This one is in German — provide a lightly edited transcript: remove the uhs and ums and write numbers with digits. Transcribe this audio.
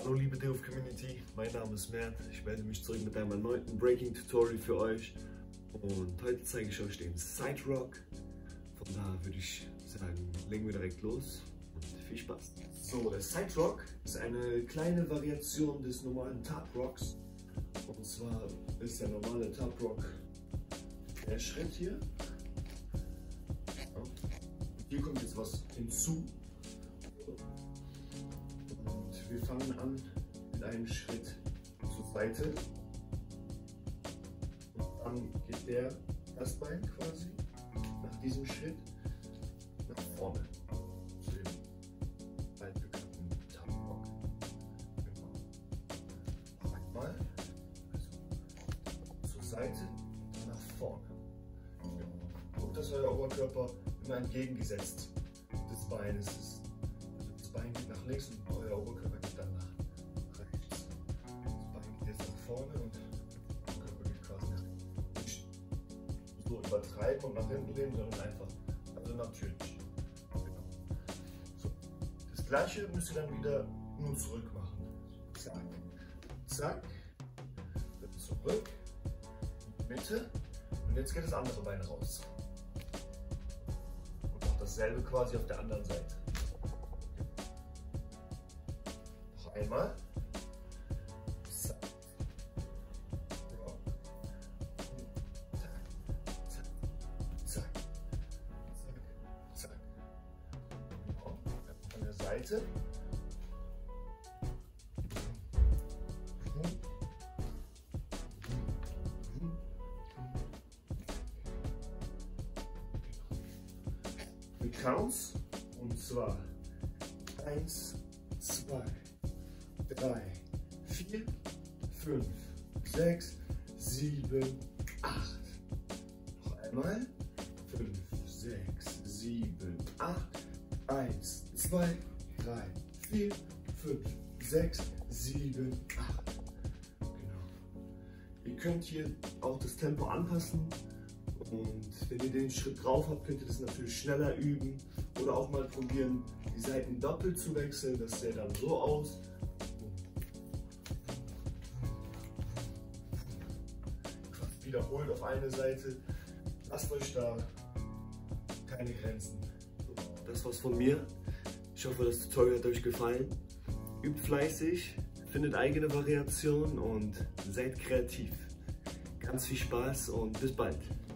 Hallo liebe Deof Community, mein Name ist Mert. Ich melde mich zurück mit einem erneuten Breaking Tutorial für euch. Und heute zeige ich euch den Side Rock. Von daher würde ich sagen, legen wir direkt los und viel Spaß. So, der Side Rock ist eine kleine Variation des normalen Tap Rocks. Und zwar ist der normale Tap Rock der Schritt hier. Und hier kommt jetzt was hinzu. Und wir fangen an mit einem Schritt zur Seite. Und dann geht das Bein quasi nach diesem Schritt nach vorne zu dem altbekannten Tap Rock. Genau. Noch einmal. Also zur Seite und dann nach vorne. Genau. Guckt, dass euer Oberkörper immer entgegengesetzt des Beines ist. Also das Bein geht nach links und euer Oberkörper geht dann nach rechts. Das Bein geht jetzt nach vorne und der Oberkörper geht quasi nach hinten. Nicht so übertreiben und nach hinten lehnen, sondern einfach, also natürlich. Genau. So. Das gleiche müsst ihr dann wieder nur zurück machen. Zack, zack, zurück, Mitte und jetzt geht das andere Bein raus. Dasselbe quasi auf der anderen Seite. Noch einmal. Zack. Zack. Zack. Zack. Zack. An der Seite. Counts, und zwar 1, 2, 3, 4, 5, 6, 7, 8. Noch einmal. 5, 6, 7, 8. 1, 2, 3, 4, 5, 6, 7, 8. Genau. Ihr könnt hier auch das Tempo anpassen. Und wenn ihr den Schritt drauf habt, könnt ihr das natürlich schneller üben oder auch mal probieren, die Seiten doppelt zu wechseln. Das sähe dann so aus. Wiederholt auf eine Seite. Lasst euch da keine Grenzen. Das war's von mir. Ich hoffe, das Tutorial hat euch gefallen. Übt fleißig, findet eigene Variationen und seid kreativ. Ganz viel Spaß und bis bald.